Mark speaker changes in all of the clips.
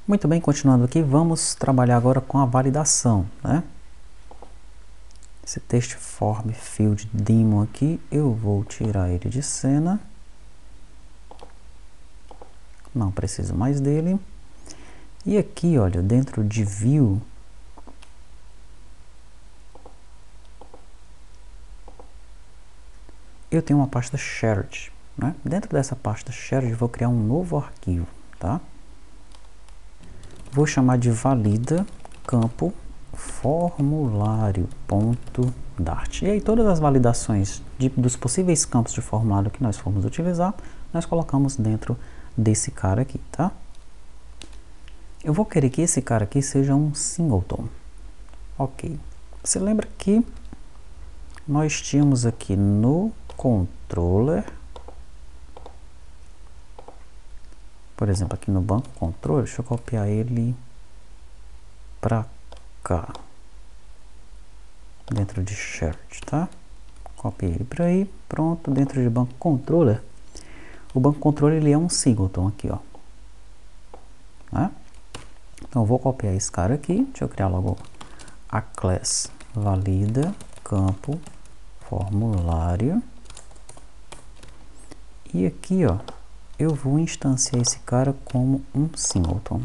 Speaker 1: Muito bem, continuando aqui, vamos trabalhar agora com a validação, né? Esse text form field daemon aqui, eu vou tirar ele de cena. Não preciso mais dele. E aqui, olha, dentro de view, eu tenho uma pasta shared, né? Dentro dessa pasta shared, eu vou criar um novo arquivo, tá? Vou chamar de valida campo formulário.dart. E aí todas as validações dos possíveis campos de formulário que nós formos utilizar, nós colocamos dentro desse cara aqui, tá? Eu vou querer que esse cara aqui seja um singleton. Ok. Você lembra que nós tínhamos aqui no controller, por exemplo, aqui no banco controller, deixa eu copiar ele para cá, dentro de shared, tá? Copiei ele para aí, pronto, dentro de banco controller. O banco controller ele é um singleton aqui, ó, né? Então eu vou copiar esse cara aqui, deixa eu criar logo a class valida campo formulário, e aqui, ó, eu vou instanciar esse cara como um singleton.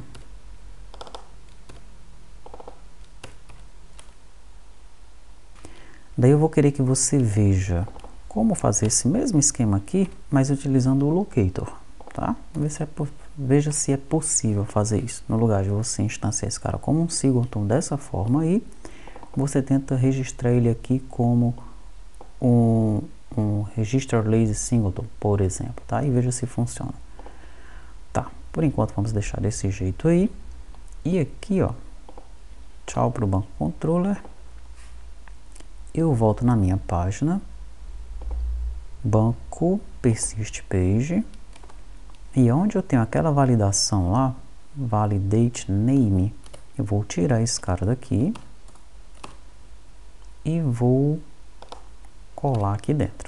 Speaker 1: Daí eu vou querer que você veja como fazer esse mesmo esquema aqui, mas utilizando o locator, tá? Veja se é possível fazer isso. No lugar de você instanciar esse cara como um singleton dessa forma aí, você tenta registrar ele aqui como um register lazy singleton, por exemplo, tá? E veja se funciona. Tá, por enquanto vamos deixar desse jeito aí. E aqui, ó, tchau pro banco controller. Eu volto na minha página, banco persist page, e onde eu tenho aquela validação lá, validate name, eu vou tirar esse cara daqui e vou colar aqui dentro.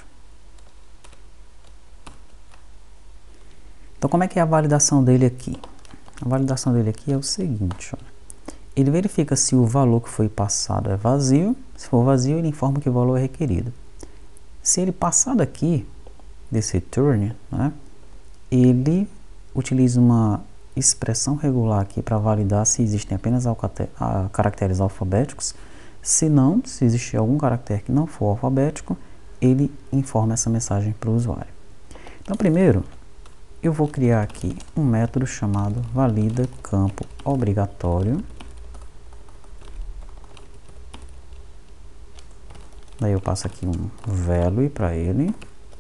Speaker 1: Então como é que é a validação dele aqui? A validação dele aqui é o seguinte, ó. Ele verifica se o valor que foi passado é vazio. Se for vazio, ele informa que o valor é requerido. Se ele passar daqui, desse return, né, ele utiliza uma expressão regular aqui para validar se existem apenas caracteres alfabéticos. Se não, se existir algum caractere que não for alfabético, ele informa essa mensagem para o usuário. Então, primeiro, eu vou criar aqui um método chamado valida campo obrigatório. Daí eu passo aqui um value para ele.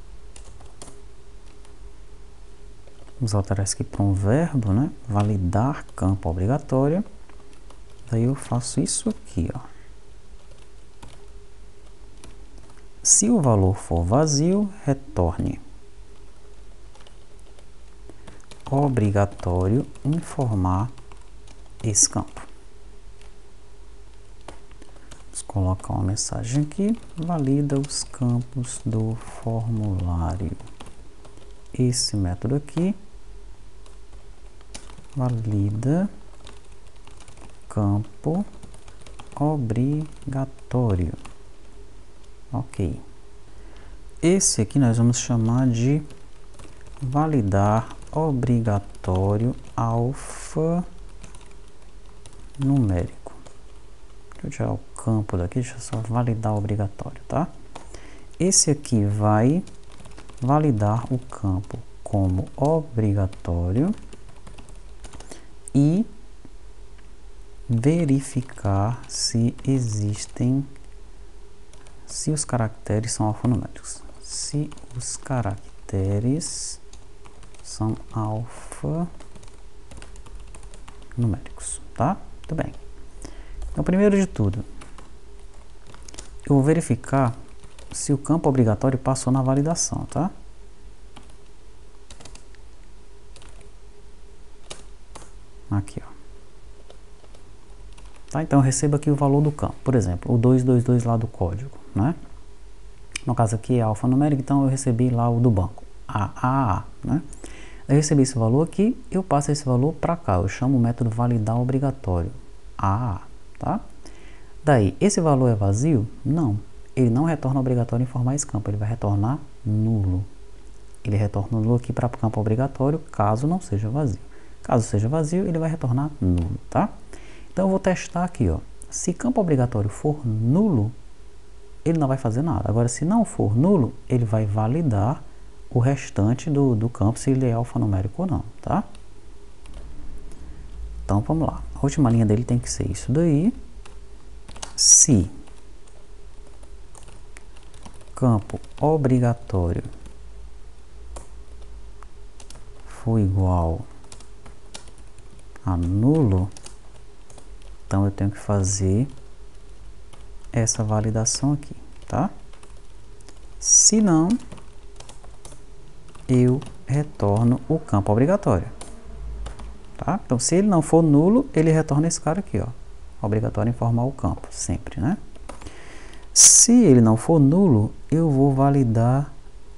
Speaker 1: Vamos alterar isso aqui para um verbo, né? Validar campo obrigatório. Daí eu faço isso aqui, ó. Se o valor for vazio, retorne obrigatório informar esse campo. Vamos colocar uma mensagem aqui, valida os campos do formulário. Esse método aqui valida campo obrigatório. Ok. Esse aqui nós vamos chamar de validar obrigatório alfanumérico. Deixa eu tirar o campo daqui, deixa eu só validar obrigatório, tá? Esse aqui vai validar o campo como obrigatório e verificar se os caracteres são alfanuméricos. Se os caracteres são alfanuméricos, tá? Muito bem. Então, primeiro de tudo, eu vou verificar se o campo obrigatório passou na validação, tá? Aqui, ó. Tá? Então, eu recebo aqui o valor do campo. Por exemplo, o 222 lá do código, né? No caso aqui é alfanumérico, então eu recebi lá o do banco, AAA, né? Eu recebi esse valor aqui, eu passo esse valor para cá. Eu chamo o método validar obrigatório. Tá? Daí, esse valor é vazio? Não. Ele não retorna obrigatório em formar esse campo. Ele vai retornar nulo. Ele retorna nulo aqui para o campo obrigatório, caso não seja vazio. Caso seja vazio, ele vai retornar nulo, tá? Então, eu vou testar aqui, ó. Se campo obrigatório for nulo, ele não vai fazer nada. Agora, se não for nulo, ele vai validar o restante do campo, se ele é alfanumérico ou não, tá? Então, vamos lá. A última linha dele tem que ser isso daí. Se campo obrigatório for igual a nulo, então eu tenho que fazer essa validação aqui, tá? Se não, eu retorno o campo obrigatório, tá? Então, se ele não for nulo, ele retorna esse cara aqui, ó. Obrigatório informar o campo, sempre, né? Se ele não for nulo, eu vou validar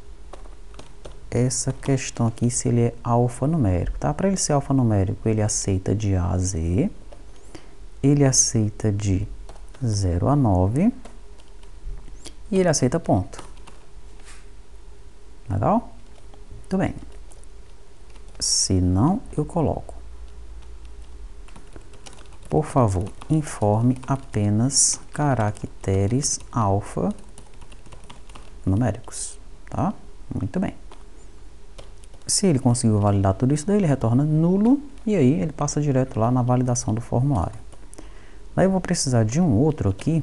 Speaker 1: essa questão aqui, se ele é alfanumérico, tá? Para ele ser alfanumérico, ele aceita de A a Z, ele aceita de 0 a 9 e ele aceita ponto. Legal? Muito bem. Se não, eu coloco: por favor, informe apenas caracteres alfanuméricos, tá? Muito bem. Se ele conseguiu validar tudo isso daí, ele retorna nulo e aí ele passa direto lá na validação do formulário. Daí eu vou precisar de um outro aqui,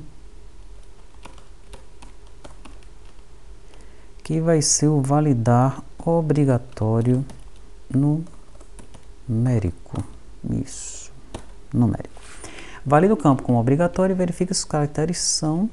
Speaker 1: que vai ser o validar obrigatório numérico. Isso, numérico. Valida o campo como obrigatório e verifica se os caracteres são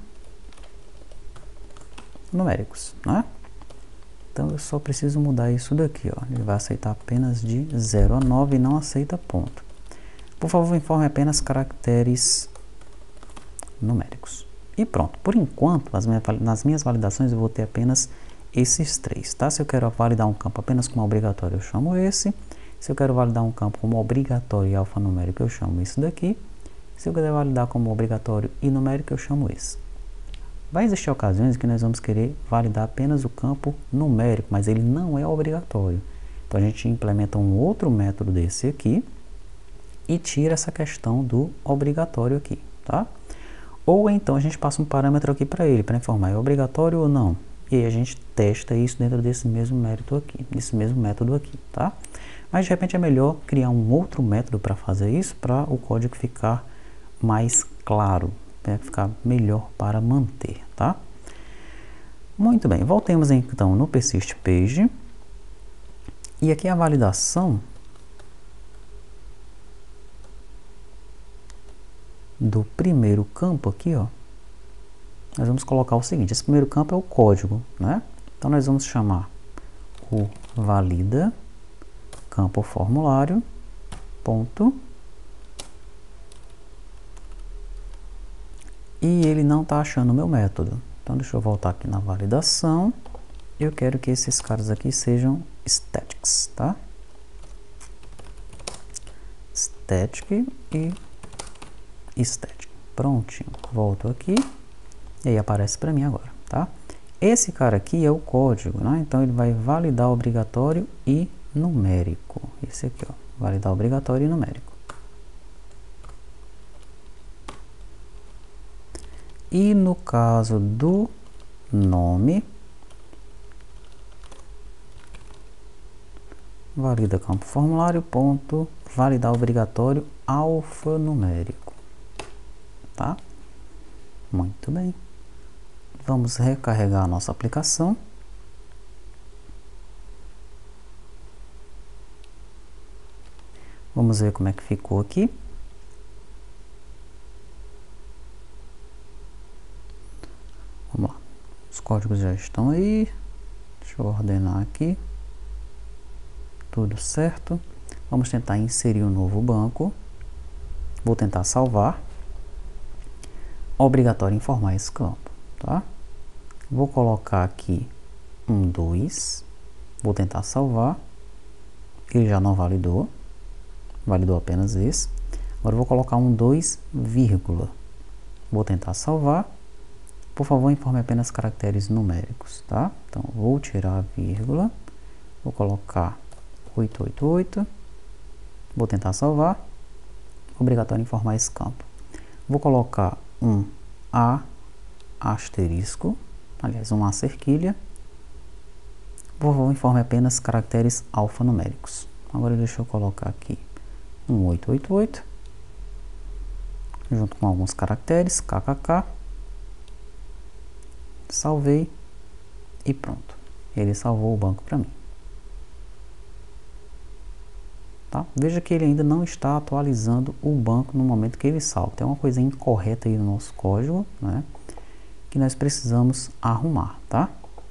Speaker 1: numéricos, né? Então eu só preciso mudar isso daqui, ó. Ele vai aceitar apenas de 0 a 9 e não aceita ponto. Por favor, informe apenas caracteres numéricos. E pronto. Por enquanto, nas minhas validações eu vou ter apenas esses três, tá? Se eu quero validar um campo apenas como obrigatório, eu chamo esse. Se eu quero validar um campo como obrigatório e alfanumérico, eu chamo esse daqui. Se eu quiser validar como obrigatório e numérico, eu chamo esse. Vai existir ocasiões em que nós vamos querer validar apenas o campo numérico, mas ele não é obrigatório. Então a gente implementa um outro método desse aqui e tira essa questão do obrigatório aqui, tá? Ou então a gente passa um parâmetro aqui para ele, para informar é obrigatório ou não. E aí a gente testa isso dentro desse mesmo método aqui, tá? Mas de repente é melhor criar um outro método para fazer isso, para o código ficar mais claro, para ficar melhor para manter, tá? Muito bem, voltemos então no persist page. E aqui a validação do primeiro campo aqui, ó. Nós vamos colocar o seguinte: esse primeiro campo é o código, né? Então nós vamos chamar o valida campo formulário ponto, e ele não está achando o meu método. Então deixa eu voltar aqui na validação. Eu quero que esses caras aqui sejam statics, tá? Static e static. Prontinho. Volto aqui e aí aparece para mim agora, tá? Esse cara aqui é o código, né? Então ele vai validar obrigatório e numérico. Esse aqui, ó, validar obrigatório e numérico. E no caso do nome, valida campo formulário ponto, validar obrigatório alfanumérico, tá? Muito bem. Vamos recarregar a nossa aplicação. Vamos ver como é que ficou aqui. Vamos lá. Os códigos já estão aí. Deixa eu ordenar aqui. Tudo certo. Vamos tentar inserir um novo banco. Vou tentar salvar. Obrigatório informar esse campo, tá? Vou colocar aqui um 2. Vou tentar salvar. ele já não validou, validou apenas esse. Agora eu vou colocar um 2, vírgula. Vou tentar salvar. Por favor, informe apenas caracteres numéricos, tá? Então, vou tirar a vírgula, vou colocar 888, vou tentar salvar. Obrigatório informar esse campo. Vou colocar um A asterisco, aliás, um A cerquilha. Por favor, informe apenas caracteres alfanuméricos. Agora deixa eu colocar aqui um 888, junto com alguns caracteres, kkk. Salvei e pronto. Ele salvou o banco para mim. Tá? Veja que ele ainda não está atualizando o banco no momento que ele salva. Tem uma coisa incorreta aí no nosso código, né, que nós precisamos arrumar, tá?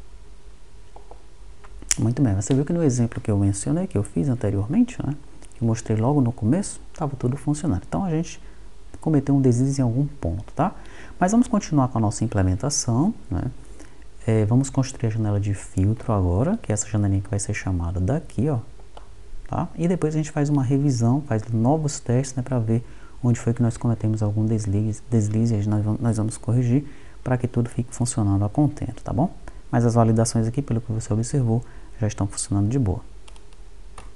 Speaker 1: Muito bem, você viu que no exemplo que eu mencionei, que eu fiz anteriormente, né, que eu mostrei logo no começo, estava tudo funcionando. Então a gente cometeu um deslize em algum ponto, tá? Mas vamos continuar com a nossa implementação, né? Vamos construir a janela de filtro agora, que é essa janelinha que vai ser chamada daqui, ó. Tá? E depois a gente faz uma revisão, faz novos testes, né, para ver onde foi que nós cometemos algum deslize e nós vamos corrigir para que tudo fique funcionando a contento, tá bom? Mas as validações aqui, pelo que você observou, já estão funcionando de boa.